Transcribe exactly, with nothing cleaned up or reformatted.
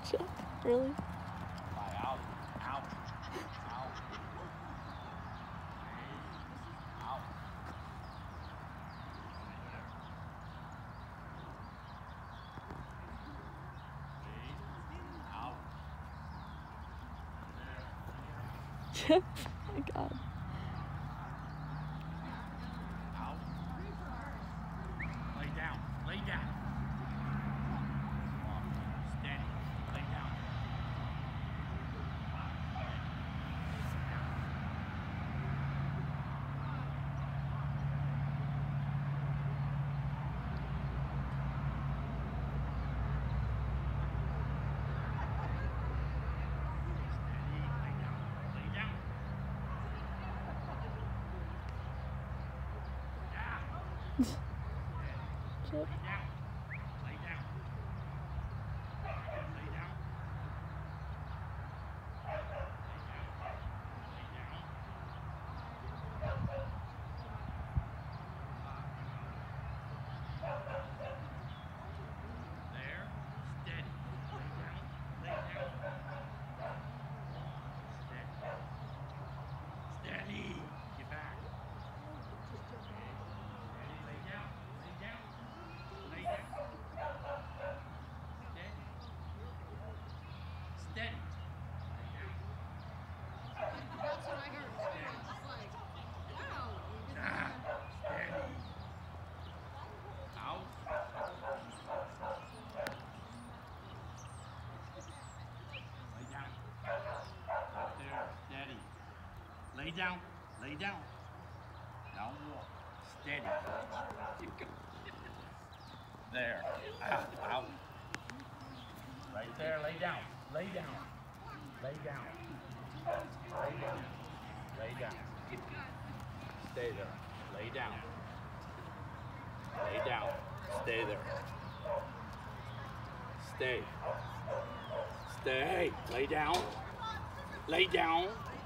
Really? Out. Out. Out. Out. Oh my God. Out. Lay down. Lay down. Steady. Lay down. Chip. Lay down. Lay down. Lay down. Lay down. There. Steady. Lay down. Lay down. Steady. Steady. Get back. Lay down. Lay down. Lay down. Steady. Steady. Lay down. That's what I heard. It's like, wow. Ah, steady. Out. Lay down. Up there. Steady. Lay down. Lay down. Down walk. Steady. There. Out. Out. Right there. Lay down. Lay down. Lay down. Lay down. Lay down. Stay there. Lay down. Lay down. Stay there. Stay. Stay. Lay down. Lay down.